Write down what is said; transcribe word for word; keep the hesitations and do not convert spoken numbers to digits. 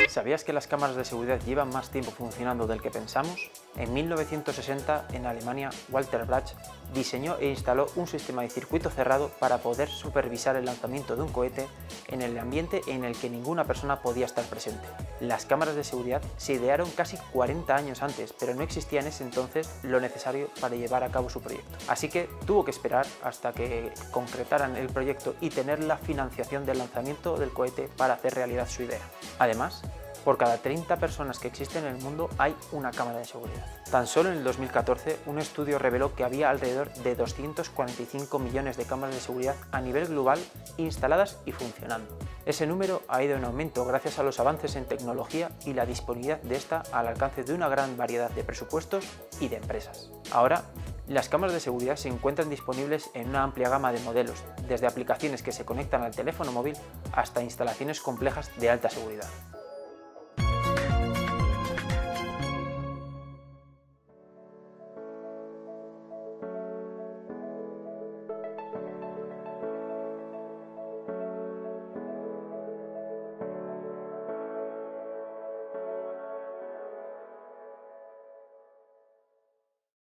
¿Sabías que las cámaras de seguridad llevan más tiempo funcionando del que pensamos? En mil novecientos sesenta, en Alemania, Walter Brach diseñó e instaló un sistema de circuito cerrado para poder supervisar el lanzamiento de un cohete en el ambiente en el que ninguna persona podía estar presente. Las cámaras de seguridad se idearon casi cuarenta años antes, pero no existía en ese entonces lo necesario para llevar a cabo su proyecto. Así que tuvo que esperar hasta que concretaran el proyecto y tener la financiación del lanzamiento del cohete para hacer realidad su idea. Además, por cada treinta personas que existen en el mundo hay una cámara de seguridad. Tan solo en el dos mil catorce, un estudio reveló que había alrededor de doscientos cuarenta y cinco millones de cámaras de seguridad a nivel global instaladas y funcionando. Ese número ha ido en aumento gracias a los avances en tecnología y la disponibilidad de esta al alcance de una gran variedad de presupuestos y de empresas. Ahora, las cámaras de seguridad se encuentran disponibles en una amplia gama de modelos, desde aplicaciones que se conectan al teléfono móvil hasta instalaciones complejas de alta seguridad.